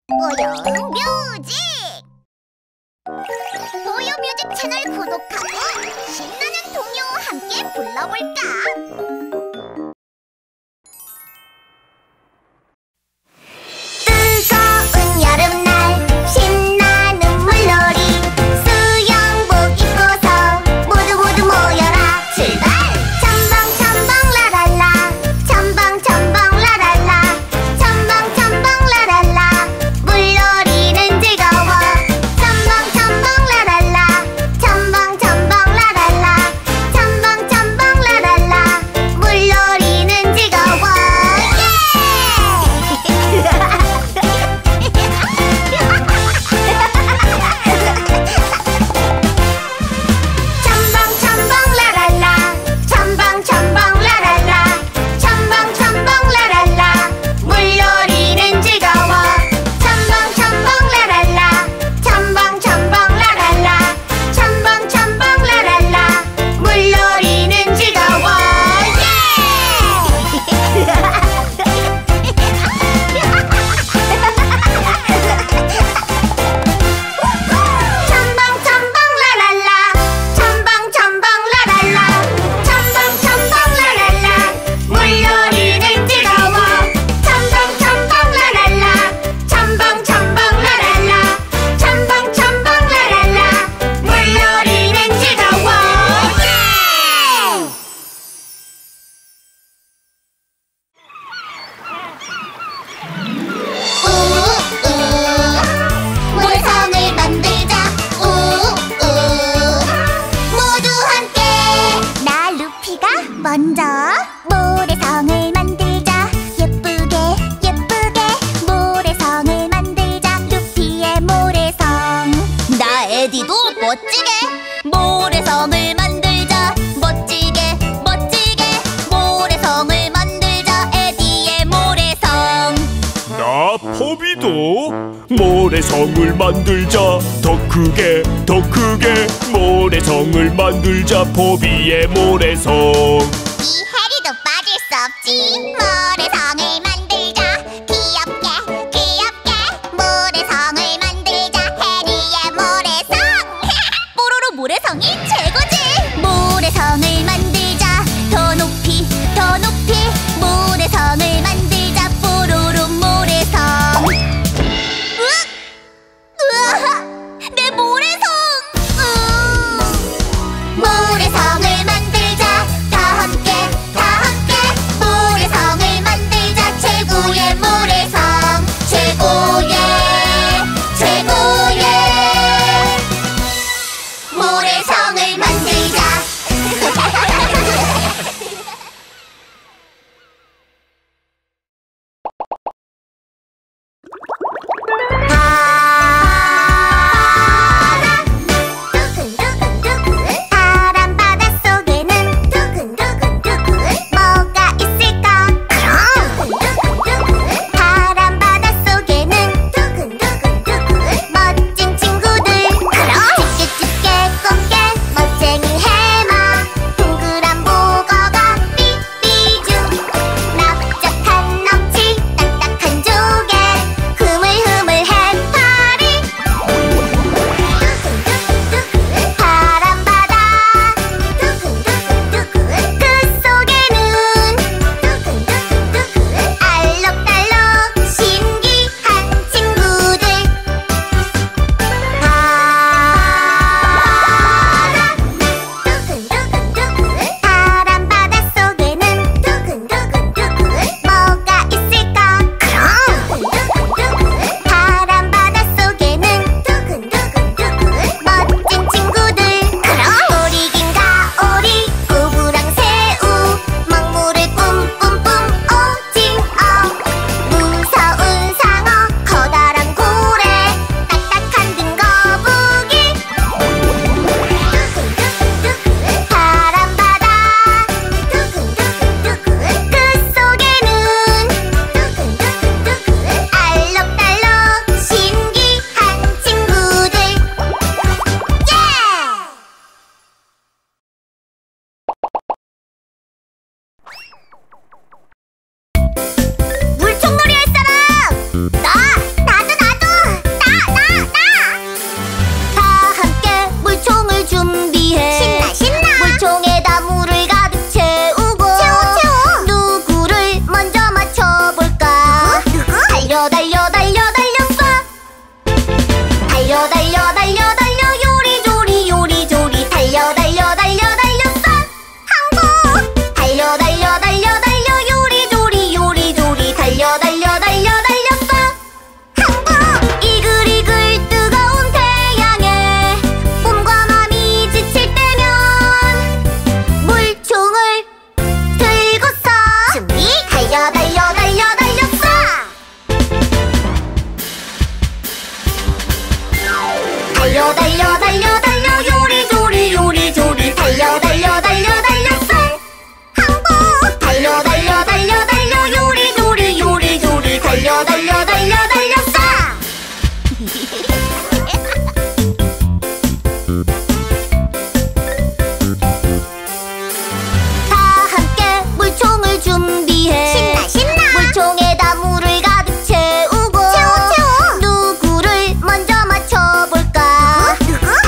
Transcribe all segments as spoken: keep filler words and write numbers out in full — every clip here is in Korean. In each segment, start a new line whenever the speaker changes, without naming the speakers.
뽀용 뮤직! 뽀용 뮤직 채널 구독하고 신나는 동요와 함께 불러볼까? 뜨거운 여름날 신나는 물놀이 수영복 입고서 모두 모두 모여라 출발! 첨벙 첨벙 라랄라 첨벙 첨벙 라랄라 첨벙 첨벙 라랄라 물놀이는 즐거워 첨벙 첨벙 라랄라 첨벙 첨벙 라랄라 첨벙 첨벙 라랄라 물놀이는 즐거워 첨벙 첨벙 라랄라 첨벙 첨벙 라랄라 첨벙 첨벙 라랄라 물놀이는 즐거워 첨벙 첨벙 라랄라 첨벙 첨벙 라랄라 첨벙 첨벙 라랄라 물놀이는 즐거워 첨벙 첨벙 라랄라 첨벙 첨벙 라랄라 첨벙 첨벙 라랄라 물놀이는 즐거워 첨벙 첨벙 라랄라 첨벙 첨벙 라랄라 첨벙 첨벙 라랄라 물놀이는 즐거워 우우 모래성을 만들자 우우 모두 함께 나 루피가 먼저 모래성을 만들자 예쁘게 예쁘게 모래성을 만들자 루피의 모래성 나 에디도 멋지게 모래성을 만들자 멋지게 멋지게 모래성을 만들자 에디의 모래성
나 포비도 모래성을 만들자 더 크게 더 크게 모래성을 만들자 포비의 모래성
이 해리도 빠질 수 없지 모래성을 만들자 귀엽게 귀엽게 모래성을 만들자 해리의 모래성 뽀로로 모래성이 최고지 모래성을 만들자 더 높이 더 높이 모래성을 만들자 뽀로로 모래성 으악! 우와! 내 모래성 음. 모래성을 만들자 다 함께 다 함께 모래성을 만들자 달려 달려 달려 달려 요리조리 요리조리 달려 달려 달려 달렸어 항복 달려 달려 달려 달려 요리조리 요리조리 달려 달려 달려 달렸어 항복 이글이글 뜨거운 태양에 몸과 마음이 지칠 때면 물총을 들고서 준비 달려 달려 달려 달렸어 달려 달려 달려 달려 요리조리 요리조리 달려 달려 달려 달렸어 항복 달려 달려 달려 달려 요리조리 요리조리 달려 달려 달려 달렸어 다 함께 물총을 준비해 신나 신나 물총에다 물을 가득 채우고 채워 채워 누구를 먼저 맞춰볼까 누구?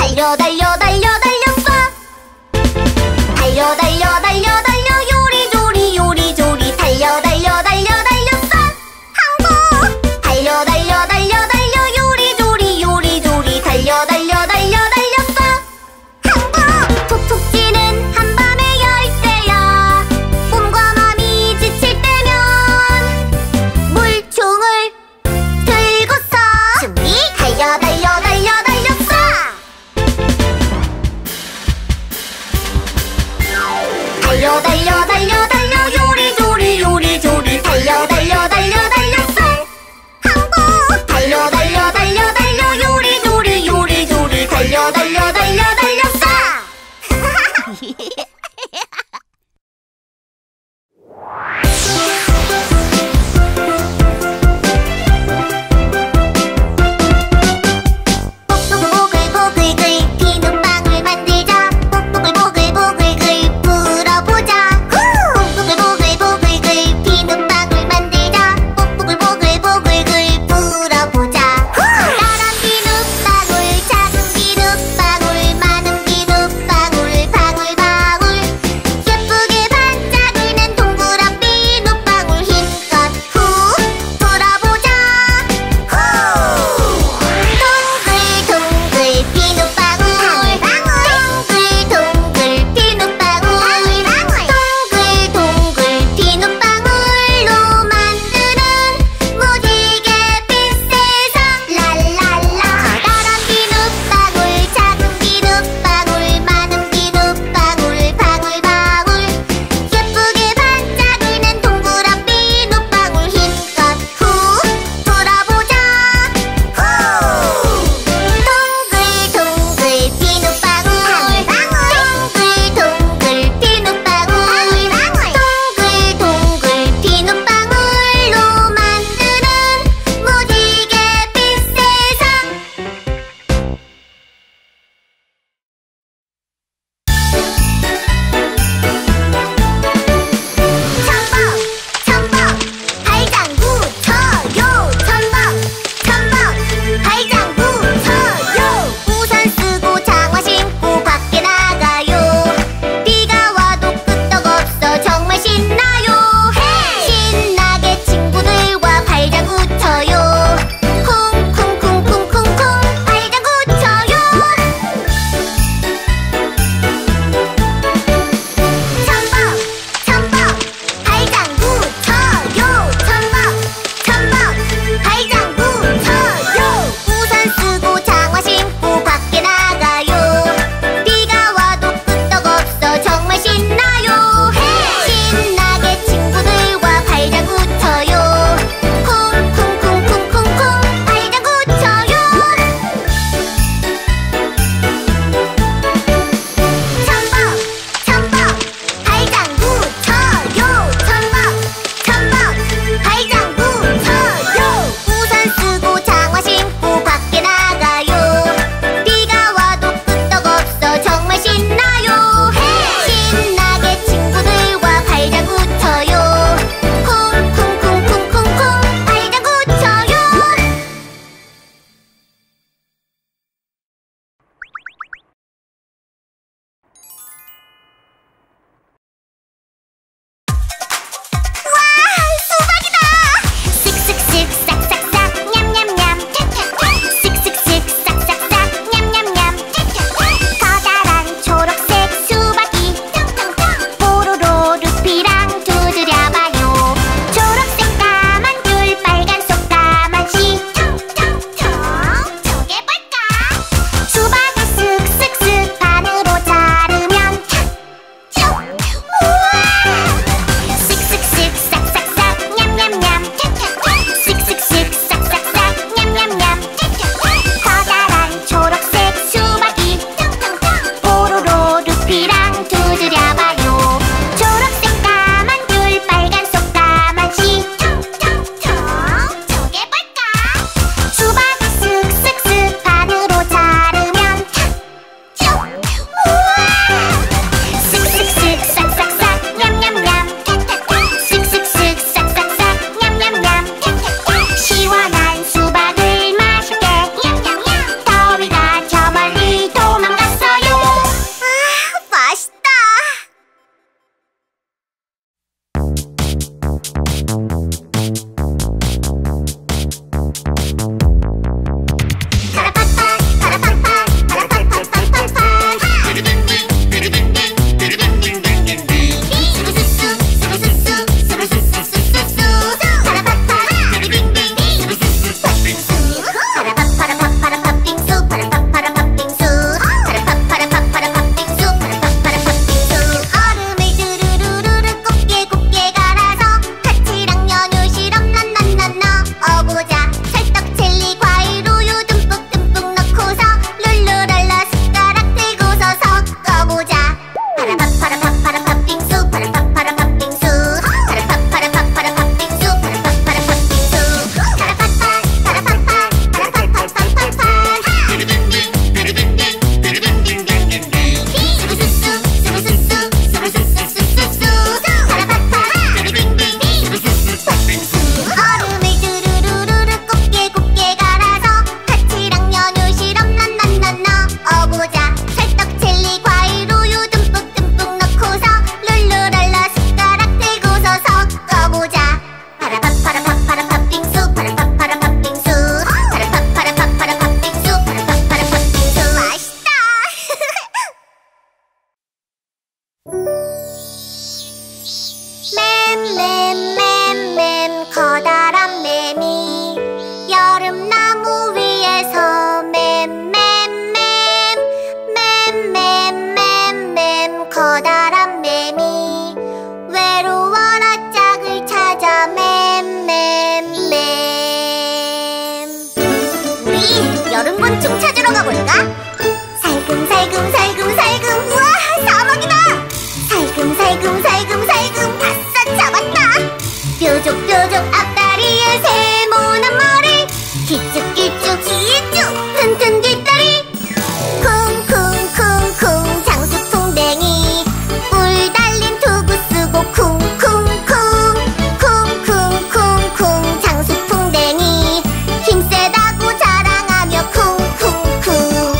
여름곤충 찾으러 가볼까? 살금살금 살금살금 우와 사막이다! 살금살금 살금살금 아싸 잡았다! 뾰족뾰족 앞다리에 세모난 머리 기쭉기쭉 기쭉 튼튼 뒷다리 쿵쿵쿵쿵 장수풍뎅이 뿔 달린 투구 쓰고 쿵쿵쿵 쿵쿵쿵쿵 장수풍뎅이 힘세다고 자랑하며 쿵쿵쿵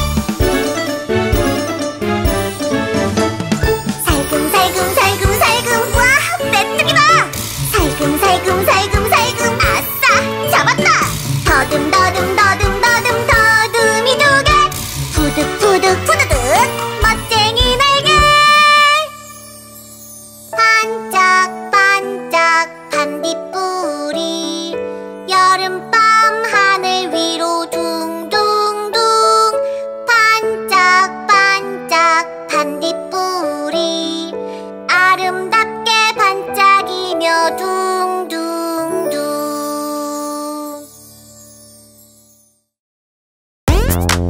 살금살금 살금살금 와 메뚜기다! 살금살금 살금살금 아싸 잡았다! 더듬더듬 더듬더듬 더듬이 두개 푸득푸득 푸드득 멋쟁이 날개 반짝반짝 반딧불이 여름밤 하늘 위로 둥둥둥 반짝반짝 반딧불이 아름답게 반짝이며 둥둥둥